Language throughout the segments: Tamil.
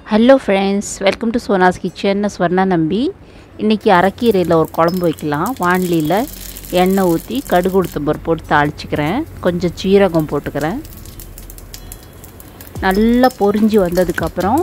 Hello friends, welcome to Sona's kitchen. Swarna Nambi. இன்றைக்கி அரைக்கீரையில் ஒரு குழம்பு வைக்கலாம். வாணலியில் எண்ணெய் ஊற்றி கடுகு உளுத்தம்பருப்பு போட்டு தாளிச்சிக்கிறேன். கொஞ்சம் சீரகம் போட்டுக்கிறேன். நல்லா பொரிஞ்சு வந்ததுக்கப்புறம்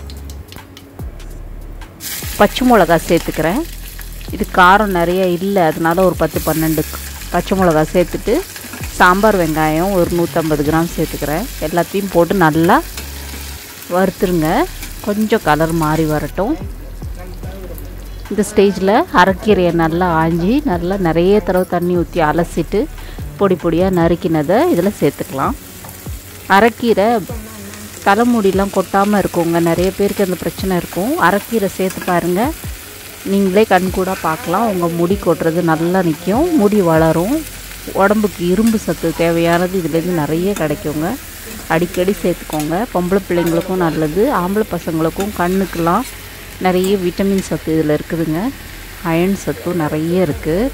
பச்சை மிளகா சேர்த்துக்கிறேன். இது காரம் நிறைய இல்லை, அதனால் ஒரு 10-12 பச்சை மிளகா சேர்த்துட்டு சாம்பார் வெங்காயம் ஒரு 150 கிராம் சேர்த்துக்கிறேன். எல்லாத்தையும் போட்டு நல்லா வறுத்துருங்க. கொஞ்சம் கலர் மாறி வரட்டும். இந்த ஸ்டேஜில் அரைக்கீரையை நல்லா ஆஞ்சி நல்லா நிறைய தடவை தண்ணி ஊற்றி அலசிட்டு பொடி பொடியாக நறுக்கினதை இதில் சேர்த்துக்கலாம். அரைக்கீரை தலைமுடியெலாம் கொட்டாமல் இருக்குங்க. நிறைய பேருக்கு அந்த பிரச்சனை இருக்கும். அரைக்கீரை சேர்த்து பாருங்கள், நீங்களே கண்கூட பார்க்கலாம். உங்கள் முடி கொட்டுறது நல்லா நிற்கும், முடி வளரும். உடம்புக்கு இரும்பு சத்து தேவையானது இதுலேருந்து நிறைய கிடைக்குங்க. அடிக்கடி சேர்த்துக்கோங்க. பொம்பளை பிள்ளைங்களுக்கும் நல்லது, ஆம்பளை பசங்களுக்கும் கண்ணுக்கெலாம் நிறைய விட்டமின் சத்து இதில் இருக்குதுங்க. அயன் சத்தும் நிறைய இருக்குது.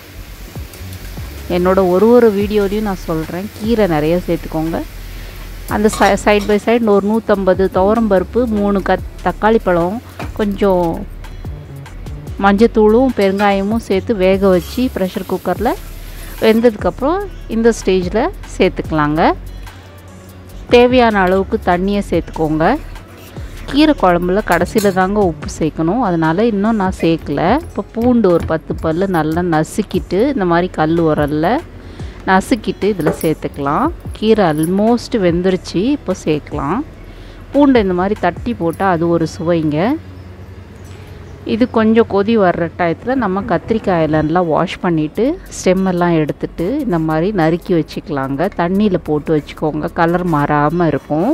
என்னோடய ஒரு வீடியோலையும் நான் சொல்கிறேன், கீரை நிறைய சேர்த்துக்கோங்க. அந்த சைட் பை சைடு ஒரு 150 துவரம்பருப்பு, 3 தக்காளி பழம், கொஞ்சம் மஞ்சத்தூளும் பெருங்காயமும் சேர்த்து வேக வச்சு ப்ரெஷர் குக்கரில் வெந்ததுக்கப்புறம் இந்த ஸ்டேஜில் சேர்த்துக்கலாங்க. தேவையான அளவுக்கு தண்ணியை சேர்த்துக்கோங்க. கீரை குழம்புல கடைசியில் தாங்க உப்பு சேர்க்கணும், அதனால் இன்னும் நான் சேர்க்கல. இப்போ பூண்டு ஒரு 10 பல் நல்லா நசுக்கிட்டு இந்த மாதிரி கல் உரலில் நசுக்கிட்டு இதில் சேர்த்துக்கலாம். கீரை ஆல்மோஸ்ட் வெந்துருச்சு, இப்போ சேர்க்கலாம். பூண்டை இந்த மாதிரி தட்டி போட்டால் அது ஒரு சுவைங்க. இது கொஞ்சம் கொதி வர்ற டயத்தில் நம்ம கத்திரிக்காயில் நல்லா வாஷ் பண்ணிவிட்டு ஸ்டெம்மெல்லாம் எடுத்துகிட்டு இந்த மாதிரி நறுக்கி வச்சுக்கலாங்க. தண்ணியில் போட்டு வச்சுக்கோங்க, கலர் மாறாமல் இருக்கும்.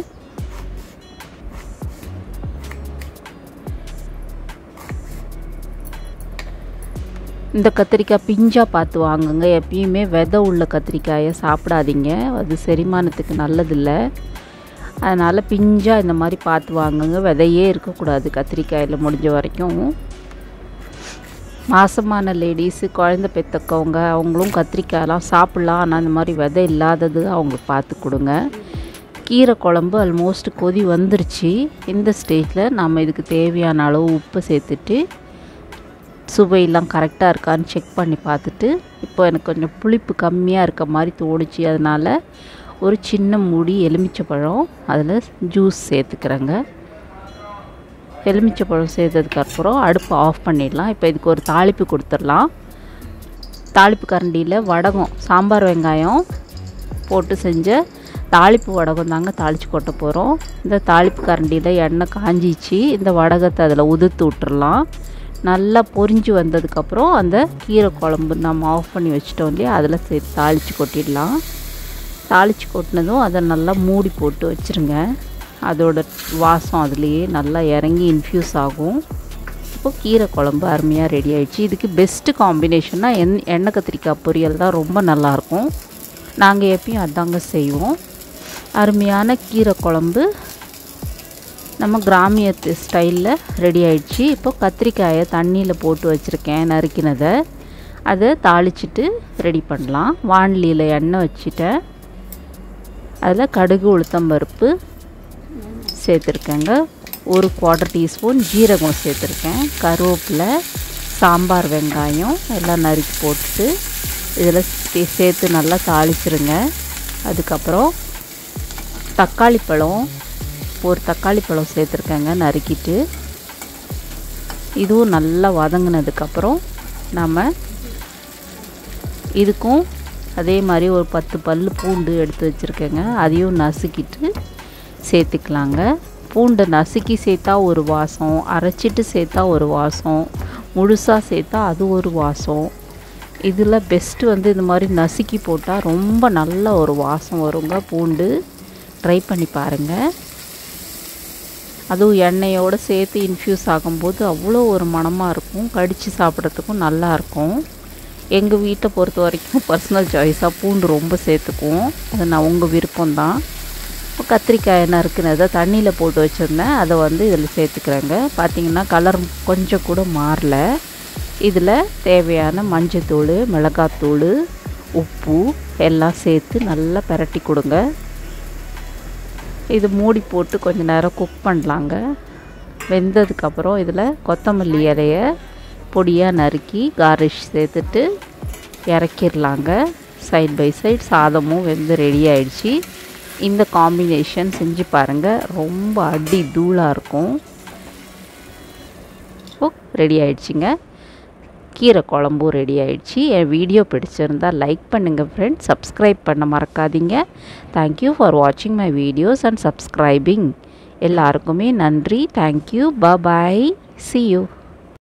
இந்த கத்திரிக்காய் பிஞ்சாக பார்த்து வாங்குங்க. எப்பயுமே விதை உள்ள கத்திரிக்காயை சாப்பிடாதீங்க, அது செரிமானத்துக்கு நல்லதில்லை. அதனால் பிஞ்சாக இந்த மாதிரி பார்த்து வாங்குங்க. விதையே இருக்கக்கூடாது கத்திரிக்காயில் முடிஞ்ச வரைக்கும். மாசமான லேடிஸு, குழந்தை பெற்றக்கவங்க அவங்களும் கத்திரிக்காயெல்லாம் சாப்பிட்லாம். ஆனால் இந்த மாதிரி விதை இல்லாதது அவங்களுக்கு பார்த்து கொடுங்க. கீரை குழம்பு ஆல்மோஸ்ட் கொதி வந்துருச்சு. இந்த ஸ்டேஜில் நம்ம இதுக்கு தேவையான அளவு உப்பு சேர்த்துட்டு சுவையெல்லாம் கரெக்டாக இருக்கான்னு செக் பண்ணி பார்த்துட்டு, இப்போ எனக்கு கொஞ்சம் புளிப்பு கம்மியாக இருக்க மாதிரி தோணுச்சு. அதனால் ஒரு சின்ன மூடி எலுமிச்சைப்பழம் அதில் ஜூஸ் சேர்த்துக்கிறேங்க. எலுமிச்சைப்பழம் சேர்த்ததுக்கப்புறம் அடுப்பை ஆஃப் பண்ணிடலாம். இப்போ இதுக்கு ஒரு தாளிப்பு கொடுத்துடலாம். தாளிப்பு கரண்டியில் வடகம், சாம்பார் வெங்காயம் போட்டு செஞ்ச தாளிப்பு வடகம் தாங்க தாளித்து கொட்ட போகிறோம். இந்த தாளிப்பு கரண்டியில் எண்ணெய் காஞ்சிச்சு. இந்த வடகத்தை அதில் உதிர்த்து விட்டுறலாம். நல்லா பொரிஞ்சு வந்ததுக்கப்புறம் அந்த கீரை குழம்பு நம்ம ஆஃப் பண்ணி வச்சிட்டோம் இல்லையா, அதில் சேர்த்து தாளித்து கொட்டிடலாம். தாளித்து கொட்டினதும் அதை நல்லா மூடி போட்டு வச்சுருங்க. அதோட வாசம் அதுலேயே நல்லா இறங்கி இன்ஃப்யூஸ் ஆகும். இப்போது கீரை குழம்பு அருமையாக ரெடி ஆகிடுச்சு. இதுக்கு பெஸ்ட்டு காம்பினேஷன்னாக எண்ணெய் கத்திரிக்காய் பொரியல் தான் ரொம்ப நல்லாயிருக்கும். நாங்கள் எப்பயும் அதாங்க செய்வோம். அருமையான கீரை குழம்பு நம்ம கிராமிய ஸ்டைலில் ரெடி ஆகிடுச்சு. இப்போ கத்திரிக்காயை தண்ணியில் போட்டு வச்சுருக்கேன் நறுக்கினதை, அதை தாளிச்சிட்டு ரெடி பண்ணலாம். வாணலியில் எண்ணெய் வச்சுட்டேன். அதில் கடுகு உளுத்தம்பருப்பு சேர்த்துருக்கேங்க. ஒரு 1/4 டீஸ்பூன் ஜீரகம் சேர்த்துருக்கேன். கருவேப்பிலை, சாம்பார் வெங்காயம் எல்லாம் நறுக்கி போட்டுட்டு இதில் சேர்த்து நல்லா தாளிச்சிருங்க. அதுக்கப்புறம் தக்காளி பழம், ஒரு தக்காளி பழம் சேர்த்துருக்கேங்க நறுக்கிட்டு. இதுவும் நல்லா வதங்கினதுக்கப்புறம் நம்ம இதுக்கும் அதே மாதிரி ஒரு 10 பல் பூண்டு எடுத்து வச்சுருக்கேங்க, அதையும் நசுக்கிட்டு சேர்த்துக்கலாங்க. பூண்டை நசுக்கி சேர்த்தா ஒரு வாசம், அரைச்சிட்டு சேர்த்தா ஒரு வாசம், முழுசாக சேர்த்தா அது ஒரு வாசம். இதில் பெஸ்ட்டு வந்து இந்த மாதிரி நசுக்கி போட்டால் ரொம்ப நல்ல ஒரு வாசம் வருங்க. பூண்டு ட்ரை பண்ணி பாருங்கள். அதுவும் எண்ணெயோடு சேர்த்து இன்ஃப்யூஸ் ஆகும்போது அவ்வளோ ஒரு மணமாக இருக்கும். கடித்து சாப்பிட்றதுக்கும் நல்லாயிருக்கும். எங்கள் வீட்டை பொறுத்த வரைக்கும் பர்சனல் சாய்ஸாக பூண்டு ரொம்ப சேர்த்துக்குவோம். அது நான் உங்கள் விருப்பம்தான். இப்போ கத்திரிக்காய் நறுக்குனதை தண்ணியில் போட்டு வச்சுருந்தேன், அதை வந்து இதில் சேர்த்துக்கிறேங்க. பார்த்திங்கன்னா கலர் கொஞ்சம் கூட மாறல. இதில் தேவையான மஞ்சத்தூள், மிளகாத்தூள், உப்பு எல்லாம் சேர்த்து நல்லா பிரட்டி கொடுங்க. இது மூடி போட்டு கொஞ்சம் நேரம் குக் பண்ணலாங்க. வெந்ததுக்கப்புறம் இதில் கொத்தமல்லி இலையை பொடியாக நறுக்கி கார்னிஷ் சேர்த்துட்டு இறக்கிடலாங்க. சைட் பை சைட் சாதமும் வெந்து ரெடி ஆயிடுச்சு. இந்த காம்பினேஷன் செஞ்சு பாருங்கள், ரொம்ப அடி தூளாக இருக்கும். ரெடி ஆயிடுச்சுங்க. கீரை குழம்பும் ரெடி ஆயிடுச்சு. என் வீடியோ பிடிச்சிருந்தால் லைக் பண்ணுங்கள் ஃப்ரெண்ட்ஸ், சப்ஸ்கிரைப் பண்ண மறக்காதீங்க. தேங்க்யூ ஃபார் வாட்சிங் மை வீடியோஸ் அண்ட் சப்ஸ்கிரைபிங். எல்லாருக்குமே நன்றி. தேங்க்யூ. பாய். See you.